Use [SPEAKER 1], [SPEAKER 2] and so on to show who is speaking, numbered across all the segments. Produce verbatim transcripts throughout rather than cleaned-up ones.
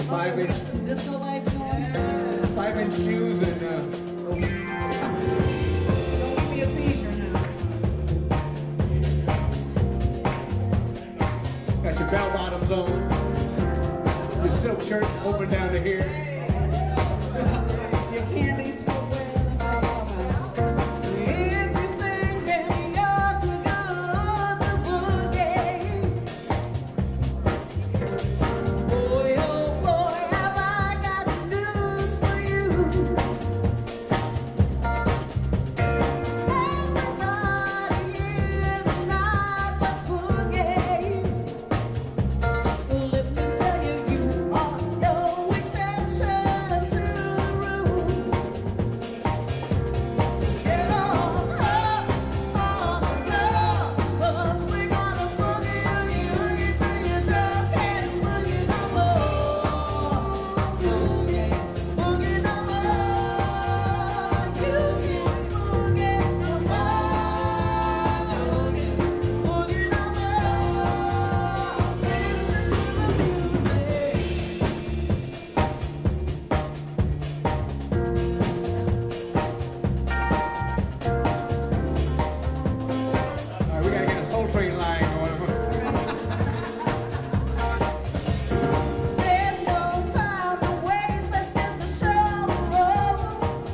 [SPEAKER 1] five inch, five inch shoes and uh,
[SPEAKER 2] Don't give me a seizure now.
[SPEAKER 1] got your bell bottoms on, your silk shirt open down to here.
[SPEAKER 2] Your candies footwear, that's all about. Everything that you're to go to boogie. Boy, oh boy, have I got news for you. Everybody is not but boogie. Let me tell you, you are no exception to the rule. Get on up, on the floor, 'cause we're gonna boogie, oogie, oogie till you just can't boogie no more. Boogie, boogie no more. You can't boogie no more. Boogie, boogie no more. Listen to the music.
[SPEAKER 1] All right, we gotta get a Soul Train line going.
[SPEAKER 2] There's no time to waste, let's get the show rolling.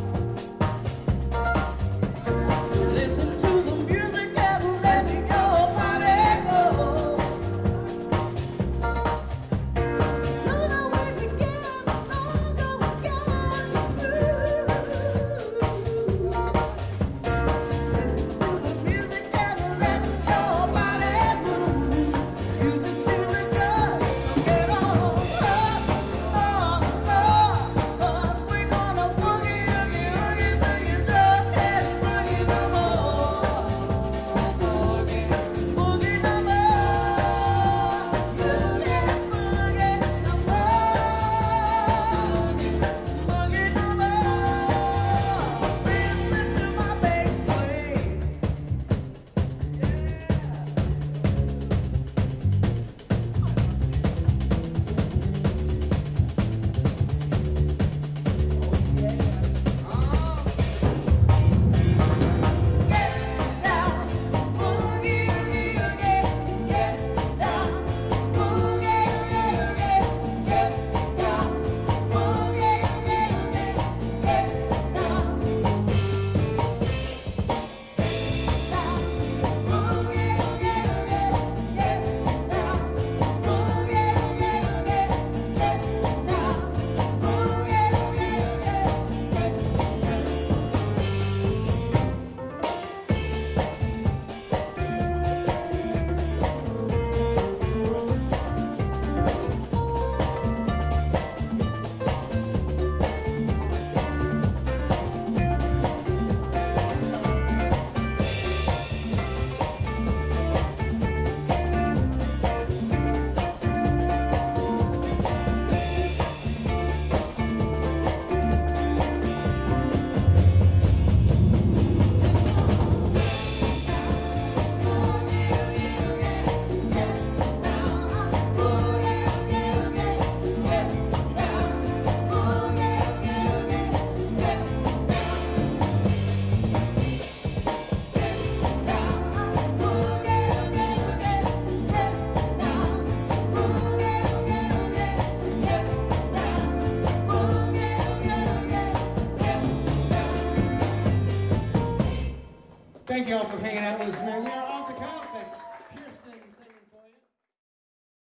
[SPEAKER 2] Listen to the music and let your body go. Sooner we begin, the longer we got to move. Listen to the music and let your body move. Music to the gut, so get on up, on the floor, 'cause we're gonna boogie, oogie, oogie till you just can't boogie no more. Boogie, boogie no more. You can't boogie no more. Boogie no more. Listen to my bass play. Get down, boogie, oogie, oogie. Get down, boogie, oogie, oogie. Get down, boogie, oogie, oogie. Get down. Down, boogie, oogie, oogie. Get down, boogie, oogie, oogie. Get down, boogie,
[SPEAKER 1] Thank y'all for hanging out with us, man.